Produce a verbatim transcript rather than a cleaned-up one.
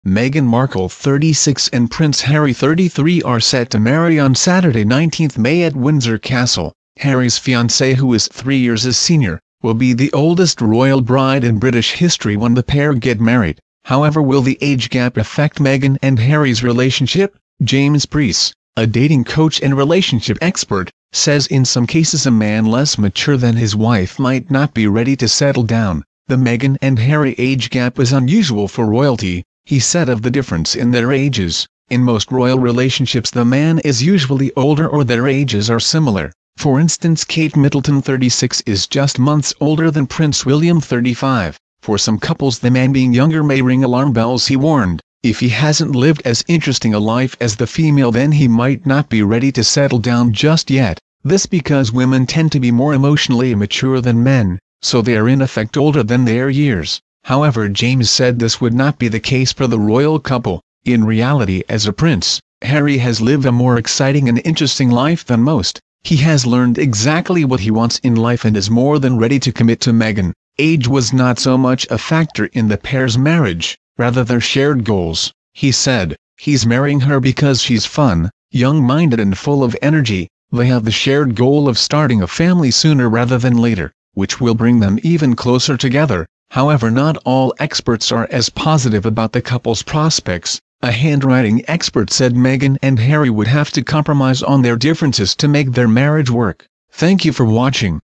Meghan Markle thirty-six and Prince Harry thirty-three are set to marry on Saturday nineteenth May at Windsor Castle. Harry's fiancée, who is three years his senior, will be the oldest royal bride in British history when the pair get married. However, will the age gap affect Meghan and Harry's relationship? James Priest, a dating coach and relationship expert, says in some cases a man less mature than his wife might not be ready to settle down. The Meghan and Harry age gap is unusual for royalty, he said of the difference in their ages. In most royal relationships the man is usually older or their ages are similar. For instance, Kate Middleton thirty-six is just months older than Prince William thirty-five. For some couples the man being younger may ring alarm bells, he warned. If he hasn't lived as interesting a life as the female, then he might not be ready to settle down just yet. This because women tend to be more emotionally immature than men, so they are in effect older than their years. However, James said this would not be the case for the royal couple. In reality, as a prince, Harry has lived a more exciting and interesting life than most. He has learned exactly what he wants in life and is more than ready to commit to Meghan. Age was not so much a factor in the pair's marriage, rather their shared goals, he said. He's marrying her because she's fun, young-minded and full of energy. They have the shared goal of starting a family sooner rather than later, which will bring them even closer together. However, not all experts are as positive about the couple's prospects. A handwriting expert said Meghan and Harry would have to compromise on their differences to make their marriage work. Thank you for watching.